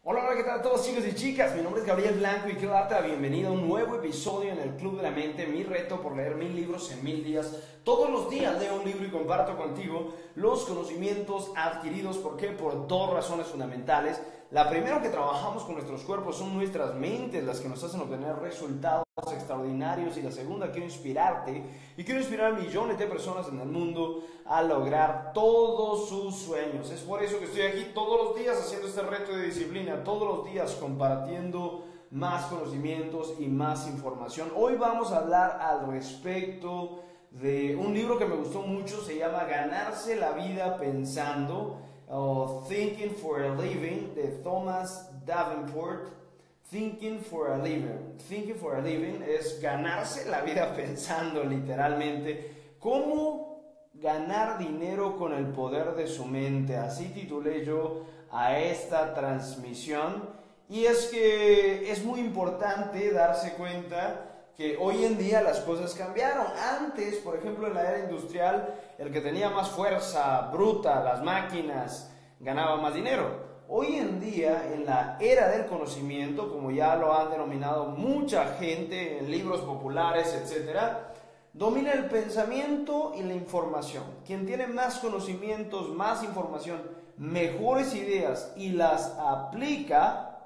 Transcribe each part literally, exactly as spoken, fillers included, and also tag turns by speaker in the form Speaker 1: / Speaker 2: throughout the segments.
Speaker 1: Hola, hola, ¿qué tal a todos chicos y chicas? Mi nombre es Gabriel Blanco y quiero darte la bienvenida a un nuevo episodio en el Club de la Mente, mi reto por leer mil libros en mil días. Todos los días leo un libro y comparto contigo los conocimientos adquiridos. ¿Por qué? Por dos razones fundamentales. La primera, que trabajamos con nuestros cuerpos, son nuestras mentes las que nos hacen obtener resultados extraordinarios. Y la segunda, quiero inspirarte y quiero inspirar a millones de personas en el mundo a lograr todos sus sueños. Es por eso que estoy aquí todos los días haciendo este reto de disciplina, todos los días compartiendo más conocimientos y más información. Hoy vamos a hablar al respecto de un libro que me gustó mucho, se llama Ganarse la vida pensando, o Thinking for a Living, de Thomas Davenport. Thinking for a Living. Thinking for a Living es ganarse la vida pensando, literalmente. ¿Cómo ganar dinero con el poder de su mente? Así titulé yo a esta transmisión. Y es que es muy importante darse cuenta que hoy en día las cosas cambiaron. Antes, por ejemplo, en la era industrial, el que tenía más fuerza bruta, las máquinas, ganaba más dinero. Hoy en día, en la era del conocimiento, como ya lo han denominado mucha gente en libros populares, etcétera, domina el pensamiento y la información. Quien tiene más conocimientos, más información, mejores ideas y las aplica,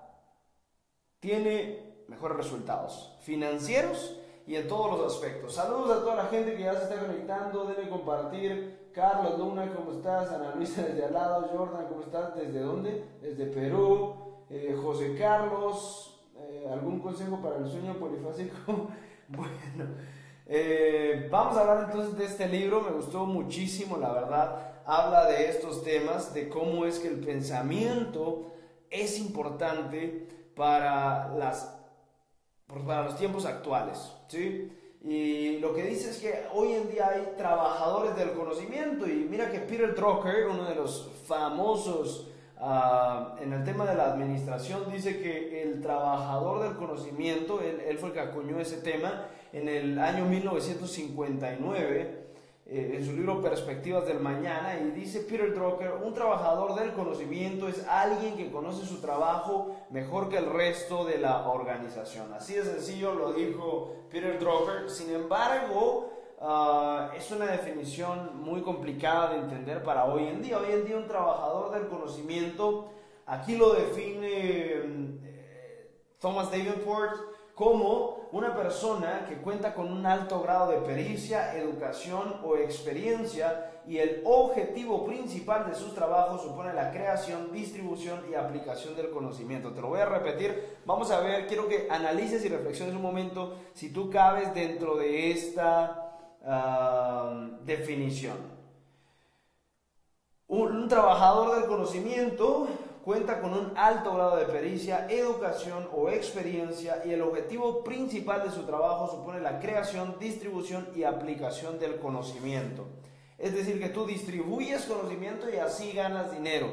Speaker 1: tiene mejores resultados financieros y en todos los aspectos. Saludos a toda la gente que ya se está conectando, debe compartir. Carlos Luna, ¿cómo estás? Ana Luisa desde al lado. Jordan, ¿cómo estás? ¿Desde dónde? Desde Perú. eh, José Carlos, eh, ¿algún consejo para el sueño polifásico? Bueno, eh, vamos a hablar entonces de este libro. Me gustó muchísimo, la verdad. Habla de estos temas, de cómo es que el pensamiento es importante para las para los tiempos actuales, ¿sí? Y lo que dice es que hoy en día hay trabajadores del conocimiento, y mira que Peter Drucker, uno de los famosos uh, en el tema de la administración, dice que el trabajador del conocimiento, él, él fue el que acuñó ese tema en el año mil novecientos cincuenta y nueve, eh, en su libro Perspectivas del Mañana, y dice Peter Drucker: un trabajador del conocimiento es alguien que conoce su trabajo mejor que el resto de la organización. Así de sencillo lo dijo Peter Drucker. Sin embargo, uh, es una definición muy complicada de entender para hoy en día. Hoy en día un trabajador del conocimiento, aquí lo define eh, Thomas Davenport como una persona que cuenta con un alto grado de pericia, educación o experiencia, y el objetivo principal de sus trabajos supone la creación, distribución y aplicación del conocimiento. Te lo voy a repetir, vamos a ver, quiero que analices y reflexiones un momento si tú cabes dentro de esta uh, definición. Un, un trabajador del conocimiento cuenta con un alto grado de pericia, educación o experiencia, y el objetivo principal de su trabajo supone la creación, distribución y aplicación del conocimiento. Es decir, que tú distribuyes conocimiento y así ganas dinero.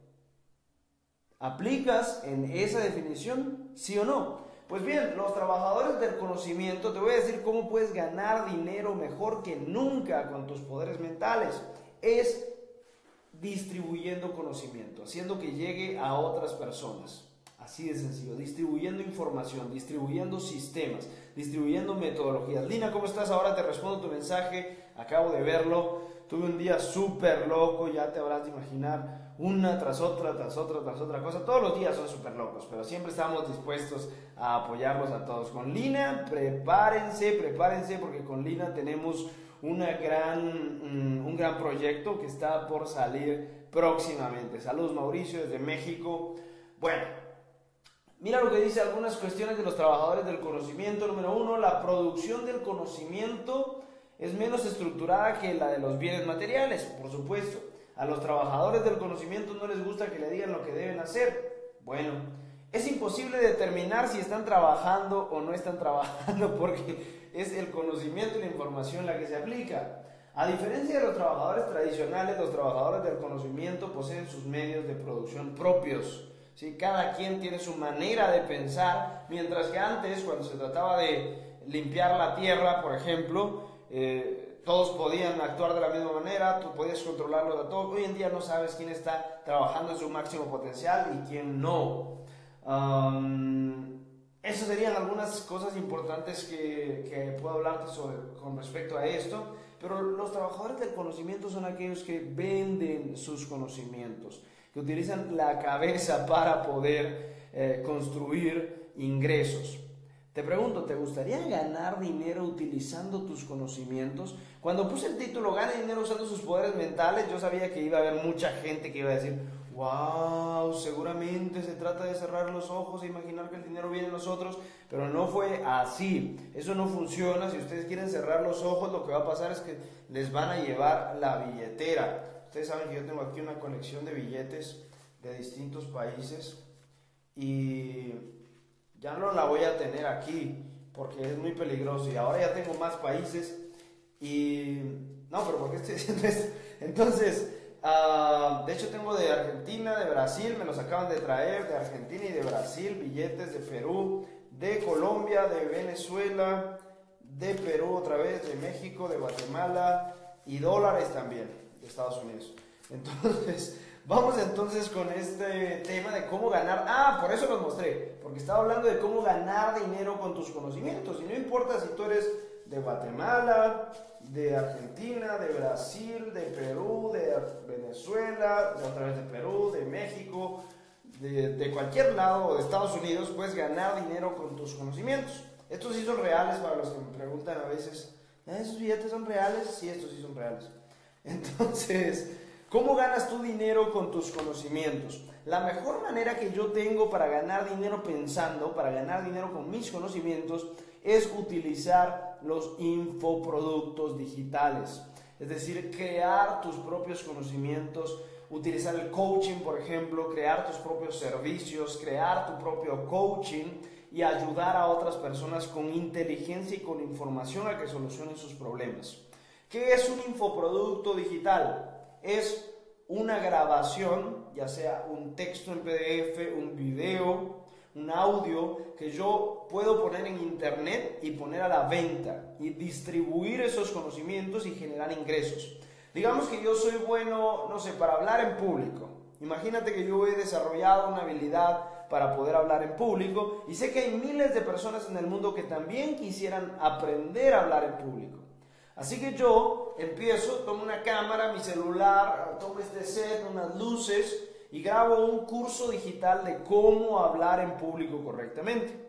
Speaker 1: ¿Aplicas en esa definición? ¿Sí o no? Pues bien, los trabajadores del conocimiento, te voy a decir cómo puedes ganar dinero mejor que nunca con tus poderes mentales. Es distribuyendo conocimiento, haciendo que llegue a otras personas. Así de sencillo, distribuyendo información, distribuyendo sistemas, distribuyendo metodologías. Lina, ¿cómo estás? Ahora te respondo tu mensaje, acabo de verlo. Tuve un día súper loco, ya te habrás de imaginar, una tras otra, tras otra, tras otra cosa. Todos los días son súper locos, pero siempre estamos dispuestos a apoyarlos a todos. Con Lina, prepárense, prepárense, porque con Lina tenemos una gran, un gran proyecto que está por salir próximamente. Saludos, Mauricio, desde México. Bueno, mira lo que dice algunas cuestiones de los trabajadores del conocimiento. Número uno, la producción del conocimiento es menos estructurada que la de los bienes materiales, por supuesto. A los trabajadores del conocimiento no les gusta que le digan lo que deben hacer. Bueno, es imposible determinar si están trabajando o no están trabajando, porque es el conocimiento y la información la que se aplica. A diferencia de los trabajadores tradicionales, los trabajadores del conocimiento poseen sus medios de producción propios, ¿sí? Cada quien tiene su manera de pensar, mientras que antes, cuando se trataba de limpiar la tierra, por ejemplo, eh, todos podían actuar de la misma manera, tú podías controlarlo de todo. Hoy en día no sabes quién está trabajando en su máximo potencial y quién no. Um, esas serían algunas cosas importantes que, que puedo hablarte sobre, con respecto a esto. Pero los trabajadores del conocimiento son aquellos que venden sus conocimientos, que utilizan la cabeza para poder eh, construir ingresos. Te pregunto, ¿te gustaría ganar dinero utilizando tus conocimientos? Cuando puse el título "Gana dinero usando sus poderes mentales", yo sabía que iba a haber mucha gente que iba a decir: wow, seguramente se trata de cerrar los ojos e imaginar que el dinero viene a nosotros, pero no fue así. Eso no funciona. Si ustedes quieren cerrar los ojos, lo que va a pasar es que les van a llevar la billetera. Ustedes saben que yo tengo aquí una colección de billetes de distintos países y ya no la voy a tener aquí porque es muy peligroso, y ahora ya tengo más países y... no, pero ¿por qué estoy diciendo esto? Entonces... Uh, de hecho tengo de Argentina, de Brasil, me los acaban de traer, de Argentina y de Brasil, billetes de Perú, de Colombia, de Venezuela, de Perú otra vez, de México, de Guatemala y dólares también de Estados Unidos. Entonces, vamos entonces con este tema de cómo ganar. Ah, por eso los mostré, porque estaba hablando de cómo ganar dinero con tus conocimientos, y no importa si tú eres de Guatemala, de Argentina, de Brasil, de Perú, de Venezuela, de otra vez de Perú, de México, de, de cualquier lado, de Estados Unidos, puedes ganar dinero con tus conocimientos. Estos sí son reales, para los que me preguntan a veces: ¿esos billetes son reales? Sí, estos sí son reales. Entonces, ¿cómo ganas tu dinero con tus conocimientos? La mejor manera que yo tengo para ganar dinero pensando, para ganar dinero con mis conocimientos, es utilizar los infoproductos digitales. Es decir, crear tus propios conocimientos, utilizar el coaching, por ejemplo, crear tus propios servicios, crear tu propio coaching y ayudar a otras personas con inteligencia y con información a que solucionen sus problemas. ¿Qué es un infoproducto digital? Es una grabación, ya sea un texto en P D F, un video, un audio, que yo puedo poner en internet y poner a la venta y distribuir esos conocimientos y generar ingresos. Digamos que yo soy bueno, no sé, para hablar en público. Imagínate que yo he desarrollado una habilidad para poder hablar en público y sé que hay miles de personas en el mundo que también quisieran aprender a hablar en público. Así que yo empiezo, tomo una cámara, mi celular, tomo este set, unas luces y grabo un curso digital de cómo hablar en público correctamente.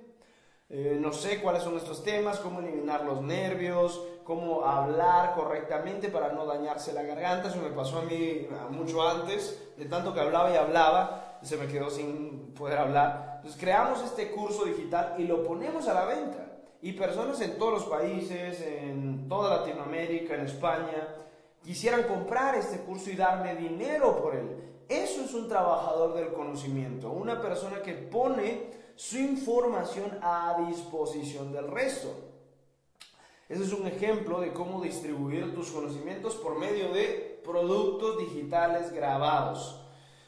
Speaker 1: Eh, no sé cuáles son estos temas, cómo eliminar los nervios, cómo hablar correctamente para no dañarse la garganta. Eso me pasó a mí mucho antes, de tanto que hablaba y hablaba, se me quedó sin poder hablar. Entonces creamos este curso digital y lo ponemos a la venta. Y personas en todos los países, en toda Latinoamérica, en España, quisieran comprar este curso y darme dinero por él. Eso es un trabajador del conocimiento, una persona que pone su información a disposición del resto. Ese es un ejemplo de cómo distribuir tus conocimientos por medio de productos digitales grabados.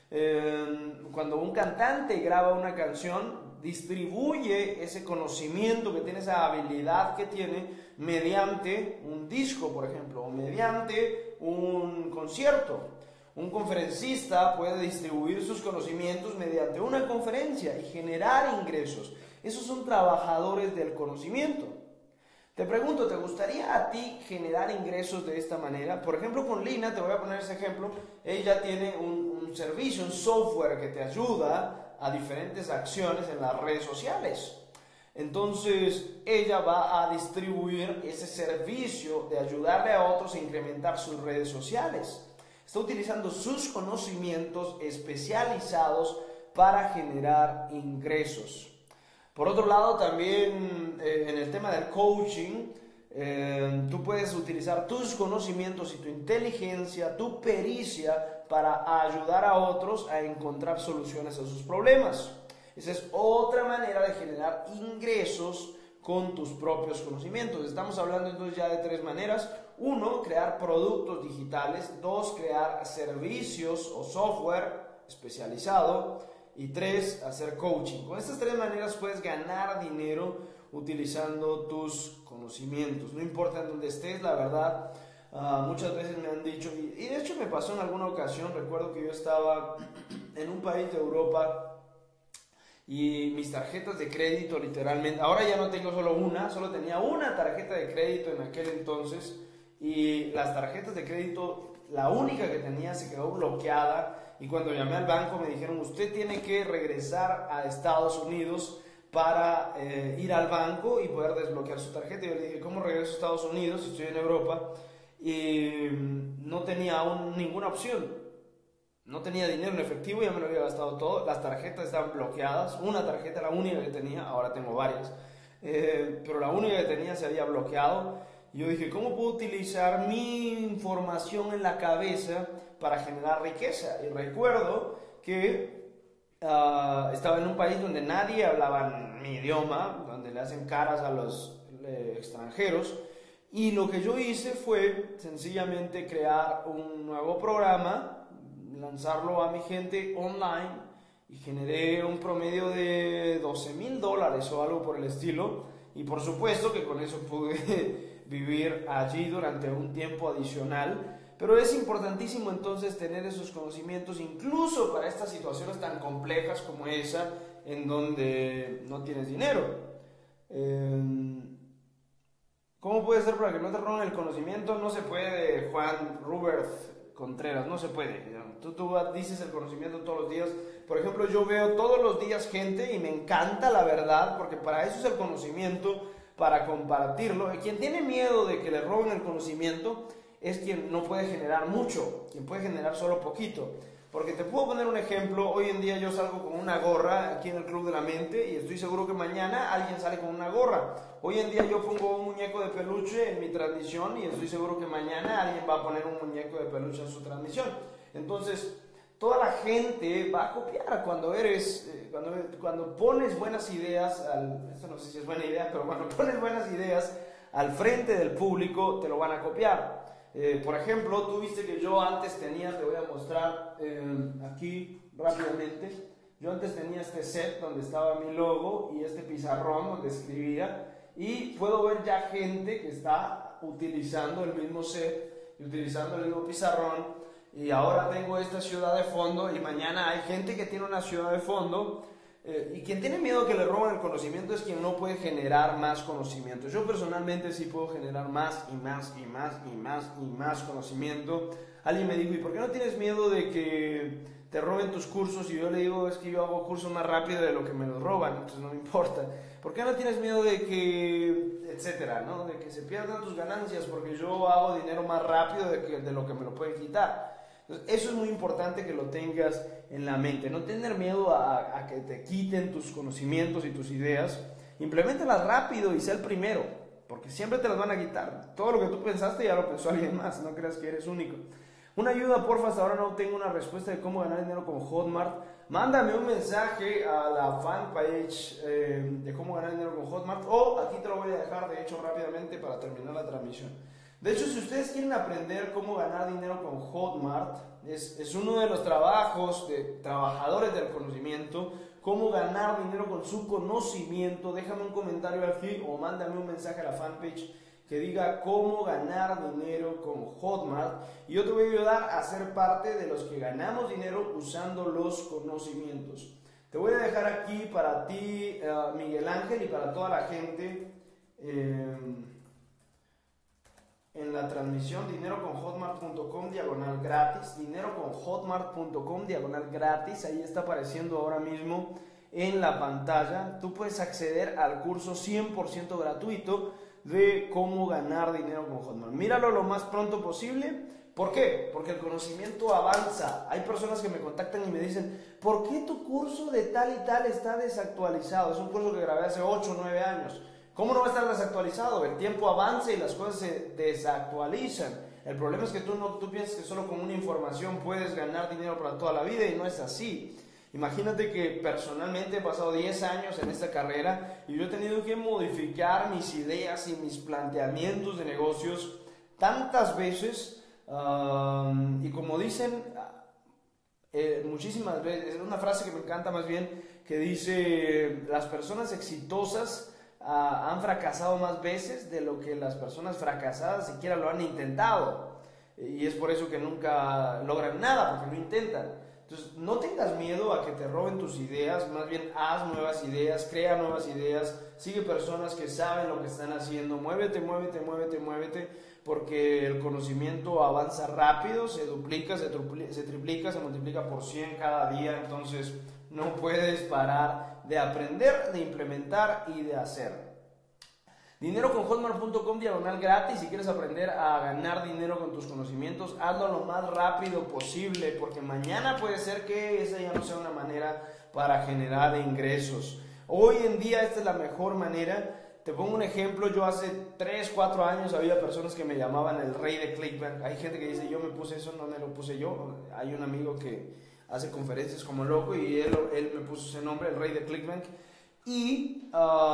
Speaker 1: Eh, cuando un cantante graba una canción, distribuye ese conocimiento que tiene, esa habilidad que tiene, mediante un disco, por ejemplo, o mediante un concierto. Un conferencista puede distribuir sus conocimientos mediante una conferencia y generar ingresos. Esos son trabajadores del conocimiento. Te pregunto, ¿te gustaría a ti generar ingresos de esta manera? Por ejemplo, con Lina, te voy a poner ese ejemplo. Ella tiene un, un servicio, un software que te ayuda a diferentes acciones en las redes sociales. Entonces, ella va a distribuir ese servicio de ayudarle a otros a incrementar sus redes sociales. Está utilizando sus conocimientos especializados para generar ingresos. Por otro lado, también eh, en el tema del coaching, eh, tú puedes utilizar tus conocimientos y tu inteligencia, tu pericia para ayudar a otros a encontrar soluciones a sus problemas. Esa es otra manera de generar ingresos con tus propios conocimientos. Estamos hablando entonces ya de tres maneras. Uno, crear productos digitales. Dos, crear servicios o software especializado. Y tres, hacer coaching. Con estas tres maneras puedes ganar dinero utilizando tus conocimientos. No importa en dónde estés, la verdad. Uh, muchas veces me han dicho, y, y de hecho me pasó en alguna ocasión, recuerdo que yo estaba en un país de Europa y mis tarjetas de crédito literalmente, ahora ya no tengo solo una, solo tenía una tarjeta de crédito en aquel entonces y las tarjetas de crédito, la única que tenía se quedó bloqueada y cuando llamé al banco me dijeron usted tiene que regresar a Estados Unidos para eh, ir al banco y poder desbloquear su tarjeta. Y yo le dije, ¿cómo regreso a Estados Unidos si estoy en Europa? Y no tenía aún ninguna opción. No tenía dinero en efectivo, ya me lo había gastado todo. Las tarjetas estaban bloqueadas. Una tarjeta, la única que tenía, ahora tengo varias. Eh, pero la única que tenía se había bloqueado. Y yo dije, ¿cómo puedo utilizar mi información en la cabeza para generar riqueza? Y recuerdo que uh, estaba en un país donde nadie hablaba mi idioma, donde le hacen caras a los eh, extranjeros. Y lo que yo hice fue sencillamente crear un nuevo programa, lanzarlo a mi gente online y generé un promedio de doce mil dólares o algo por el estilo y por supuesto que con eso pude vivir allí durante un tiempo adicional, pero es importantísimo entonces tener esos conocimientos incluso para estas situaciones tan complejas como esa en donde no tienes dinero. eh, ¿Cómo puede ser para que no te roben el conocimiento? No se puede, Juan Rubert Contreras, no se puede. Tú, tú dices el conocimiento todos los días. Por ejemplo, yo veo todos los días gente y me encanta la verdad, porque para eso es el conocimiento, para compartirlo. Quien tiene miedo de que le roben el conocimiento es quien no puede generar mucho, quien puede generar solo poquito. Porque te puedo poner un ejemplo, hoy en día yo salgo con una gorra aquí en el Club de la Mente y estoy seguro que mañana alguien sale con una gorra. Hoy en día yo pongo un muñeco de peluche en mi transmisión y estoy seguro que mañana alguien va a poner un muñeco de peluche en su transmisión. Entonces, toda la gente va a copiar cuando eres, eh, cuando, cuando pones buenas ideas, al, esto no sé si es buena idea, pero cuando pones buenas ideas al frente del público, te lo van a copiar. Eh, por ejemplo, tú viste que yo antes tenía, te voy a mostrar eh, aquí rápidamente, yo antes tenía este set donde estaba mi logo y este pizarrón donde escribía y puedo ver ya gente que está utilizando el mismo set y utilizando el mismo pizarrón y ahora tengo esta ciudad de fondo y mañana hay gente que tiene una ciudad de fondo. Eh, y quien tiene miedo que le roben el conocimiento es quien no puede generar más conocimiento. Yo personalmente sí puedo generar más y más y más y más y más conocimiento. Alguien me dijo, ¿y por qué no tienes miedo de que te roben tus cursos? Y yo le digo, es que yo hago cursos más rápido de lo que me los roban, entonces no me importa. ¿Por qué no tienes miedo de que, etcétera, ¿no? De que se pierdan tus ganancias? Porque yo hago dinero más rápido de, que, de lo que me lo pueden quitar. Entonces, eso es muy importante que lo tengas en la mente, no tener miedo a, a que te quiten tus conocimientos y tus ideas, impleméntalas rápido y sé el primero, porque siempre te las van a quitar. Todo lo que tú pensaste ya lo pensó alguien más, no creas que eres único. Una ayuda, porfa, hasta ahora no tengo una respuesta de cómo ganar dinero con Hotmart. Mándame un mensaje a la fanpage eh, de cómo ganar dinero con Hotmart, o aquí te lo voy a dejar, de hecho, rápidamente para terminar la transmisión. De hecho, si ustedes quieren aprender cómo ganar dinero con Hotmart, es, es uno de los trabajos de trabajadores del conocimiento, cómo ganar dinero con su conocimiento, déjame un comentario aquí o mándame un mensaje a la fanpage que diga cómo ganar dinero con Hotmart y yo te voy a ayudar a ser parte de los que ganamos dinero usando los conocimientos. Te voy a dejar aquí para ti, uh, Miguel Ángel, y para toda la gente eh, en la transmisión dineroconhotmart punto com diagonal gratis, dineroconhotmart punto com diagonal gratis, ahí está apareciendo ahora mismo en la pantalla. Tú puedes acceder al curso cien por ciento gratuito de cómo ganar dinero con Hotmart. Míralo lo más pronto posible. ¿Por qué? Porque el conocimiento avanza. Hay personas que me contactan y me dicen, ¿por qué tu curso de tal y tal está desactualizado? Es un curso que grabé hace ocho o nueve años. ¿Cómo no va a estar desactualizado? El tiempo avanza y las cosas se desactualizan. El problema es que tú, no, tú piensas que solo con una información puedes ganar dinero para toda la vida y no es así. Imagínate que personalmente he pasado diez años en esta carrera y yo he tenido que modificar mis ideas y mis planteamientos de negocios tantas veces um, y como dicen eh, muchísimas veces, es una frase que me encanta más bien, que dice, las personas exitosas Uh, han fracasado más veces de lo que las personas fracasadas siquiera lo han intentado y es por eso que nunca logran nada, porque no intentan. Entonces, no tengas miedo a que te roben tus ideas, más bien haz nuevas ideas, crea nuevas ideas, sigue personas que saben lo que están haciendo, muévete, muévete, muévete, muévete, porque el conocimiento avanza rápido, se duplica, se, tripli- se triplica, se multiplica por cien cada día, entonces no puedes parar de aprender, de implementar y de hacer. Dinero con hotmart punto com diagonal gratis. Si quieres aprender a ganar dinero con tus conocimientos, hazlo lo más rápido posible, porque mañana puede ser que esa ya no sea una manera para generar ingresos. Hoy en día esta es la mejor manera. Te pongo un ejemplo, yo hace tres, cuatro años había personas que me llamaban el rey de ClickBank. Hay gente que dice, yo me puse eso, no me lo puse yo. Hay un amigo que hace conferencias como loco y él, él me puso ese nombre, el rey de ClickBank. Y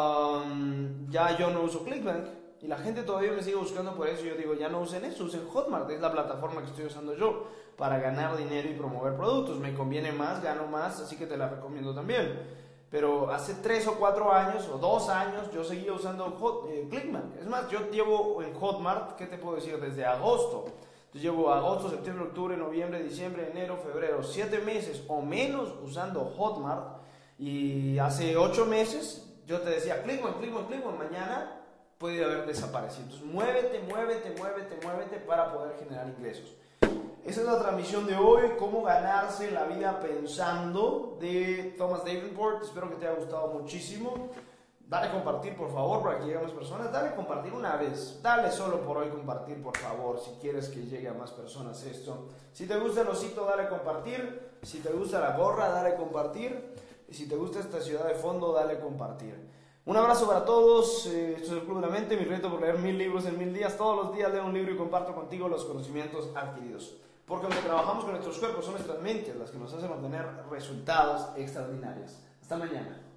Speaker 1: um, ya yo no uso ClickBank y la gente todavía me sigue buscando por eso. Yo digo, ya no usen eso, usen Hotmart, es la plataforma que estoy usando yo para ganar dinero y promover productos. Me conviene más, gano más, así que te la recomiendo también. Pero hace tres o cuatro años o dos años yo seguía usando Hot, eh, ClickBank. Es más, yo llevo en Hotmart, ¿qué te puedo decir? Desde agosto. Entonces llevo agosto, septiembre, octubre, noviembre, diciembre, enero, febrero, siete meses o menos usando Hotmart. Y hace ocho meses yo te decía, ClickBank, ClickBank, ClickBank, mañana puede haber desaparecido. Entonces muévete, muévete, muévete, muévete para poder generar ingresos. Esa es la transmisión de hoy, cómo ganarse la vida pensando, de Thomas Davenport. Espero que te haya gustado muchísimo. Dale compartir, por favor, para que llegue a más personas. Dale compartir una vez. Dale solo por hoy compartir, por favor, si quieres que llegue a más personas esto. Si te gusta el osito, dale compartir. Si te gusta la gorra, dale compartir. Y si te gusta esta ciudad de fondo, dale compartir. Un abrazo para todos. Eh, esto es el Club de la Mente, mi reto por leer mil libros en mil días. Todos los días leo un libro y comparto contigo los conocimientos adquiridos. Porque aunque trabajamos con nuestros cuerpos, son nuestras mentes las que nos hacen obtener resultados extraordinarios. Hasta mañana.